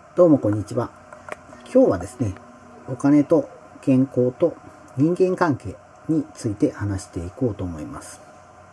どうもこんにちは。今日はですね、お金と健康と人間関係について話していこうと思います。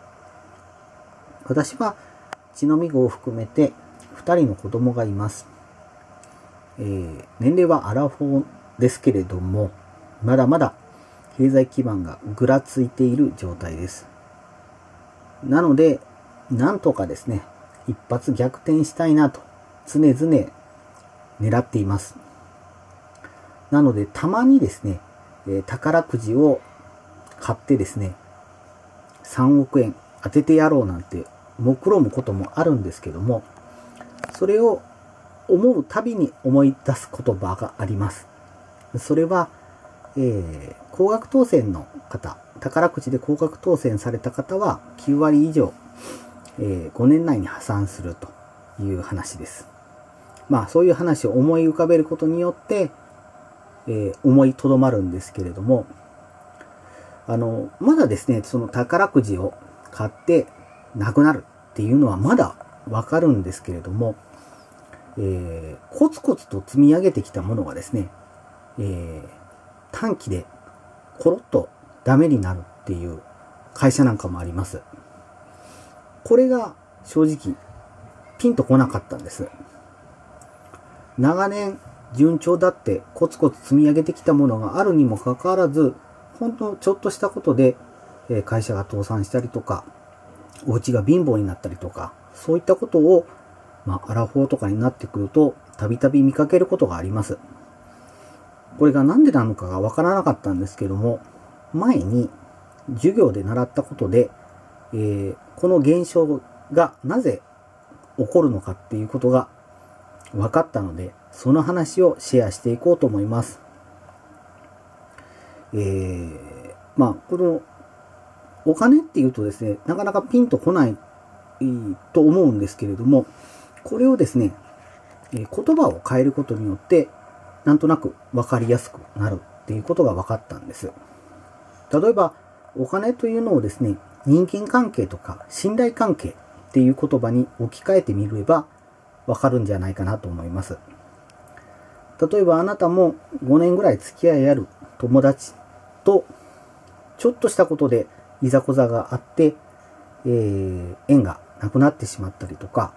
私は血のみ子を含めて2人の子供がいます。年齢はアラフォーですけれども、まだまだ経済基盤がぐらついている状態です。なので、なんとかですね、一発逆転したいなと常々狙っています。なので、たまにですね、宝くじを買ってですね、3億円当ててやろうなんて目論むこともあるんですけども、それを思うたびに思い出す言葉があります。それは、高額当選の方、宝くじで高額当選された方は9割以上、5年内に破産するという話です。まあそういう話を思い浮かべることによって、思いとどまるんですけれども、まだですね、その宝くじを買ってなくなるっていうのはまだわかるんですけれども、コツコツと積み上げてきたものがですね、短期でコロッとダメになるっていう会社なんかもあります。これが正直ピンとこなかったんです。長年順調だってコツコツ積み上げてきたものがあるにもかかわらず、本当ちょっとしたことで会社が倒産したりとか、お家が貧乏になったりとか、そういったことを、アラフォーとかになってくるとたびたび見かけることがあります。これがなんでなのかがわからなかったんですけども、前に授業で習ったことで、この現象がなぜ起こるのかっていうことが分かったので、その話をシェアしていこうと思います。このお金っていうとですね、なかなかピンとこないと思うんですけれども、これをですね、言葉を変えることによって、なんとなく分かりやすくなるっていうことが分かったんです。例えば、お金というのをですね、人間関係とか信頼関係っていう言葉に置き換えてみれば、わかるんじゃないかなと思います。例えばあなたも5年ぐらい付き合いある友達とちょっとしたことでいざこざがあって、縁がなくなってしまったりとか、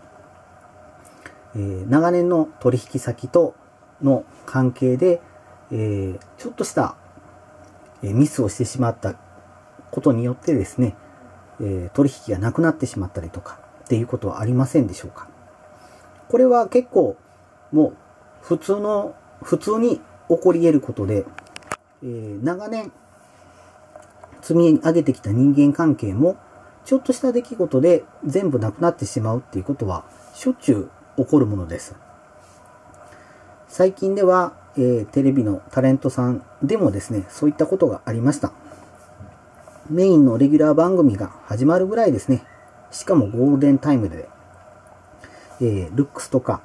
長年の取引先との関係で、ちょっとしたミスをしてしまったことによってですね、取引がなくなってしまったりとかっていうことはありませんでしょうか。これは結構もう普通に起こり得ることで、長年積み上げてきた人間関係もちょっとした出来事で全部なくなってしまうっていうことはしょっちゅう起こるものです。最近では、テレビのタレントさんでもですね、そういったことがありました。メインのレギュラー番組が始まるぐらいですね、しかもゴールデンタイムでルックスとか、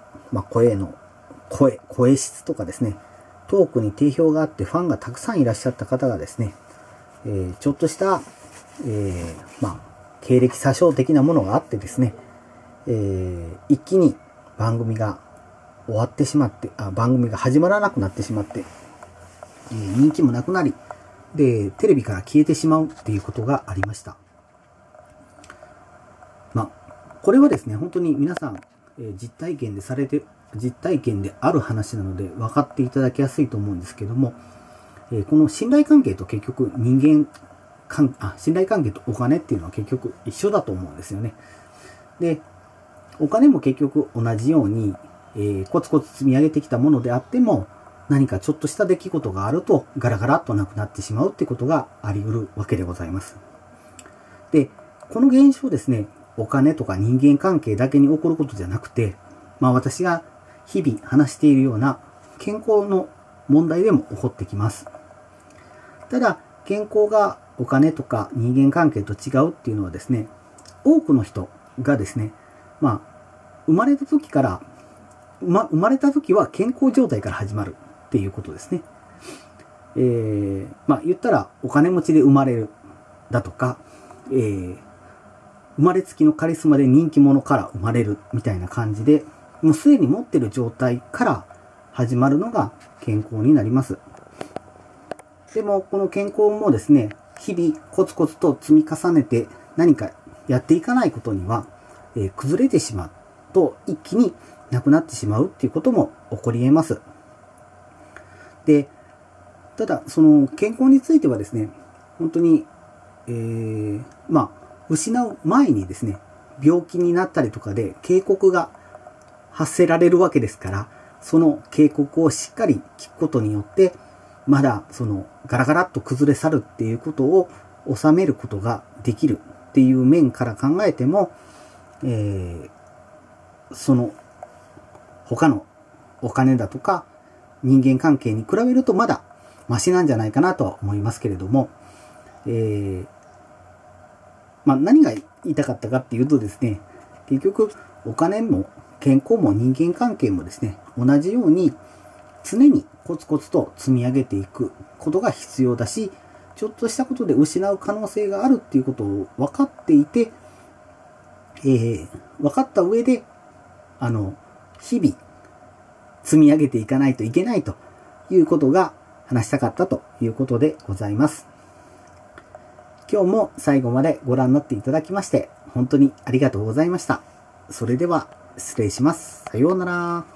声質とかですね、トークに定評があってファンがたくさんいらっしゃった方がですね、ちょっとした、経歴詐称的なものがあってですね、一気に番組が終わってしまって、番組が始まらなくなってしまって、人気もなくなり、で、テレビから消えてしまうっていうことがありました。これはですね、本当に皆さん、実体験である話なので分かっていただきやすいと思うんですけども、この信頼関係と結局信頼関係とお金っていうのは結局一緒だと思うんですよね。で、お金も結局同じように、コツコツ積み上げてきたものであっても、何かちょっとした出来事があるとガラガラっとなくなってしまうってことがあり得るわけでございます。で、この現象ですね、お金とか人間関係だけに起こることじゃなくて、私が日々話しているような健康の問題でも起こってきます。ただ、健康がお金とか人間関係と違うっていうのはですね、多くの人がですね、生まれた時は健康状態から始まるっていうことですね。言ったらお金持ちで生まれるだとか、生まれつきのカリスマで人気者から生まれるみたいな感じで、もうすでに持ってる状態から始まるのが健康になります。でも、この健康もですね、日々コツコツと積み重ねて何かやっていかないことには、崩れてしまうと一気になくなってしまうっていうことも起こり得ます。で、ただ、その健康についてはですね、本当に、失う前にですね、病気になったりとかで警告が発せられるわけですから、その警告をしっかり聞くことによって、まだそのガラガラっと崩れ去るっていうことを収めることができるっていう面から考えても、その他のお金だとか人間関係に比べるとまだマシなんじゃないかなとは思いますけれども、何が言いたかったかっていうとですね、結局お金も健康も人間関係もですね、同じように常にコツコツと積み上げていくことが必要だし、ちょっとしたことで失う可能性があるっていうことを分かっていて、分かった上で、日々積み上げていかないといけないということが話したかったということでございます。今日も最後までご覧になっていただきまして、本当にありがとうございました。それでは失礼します。さようなら。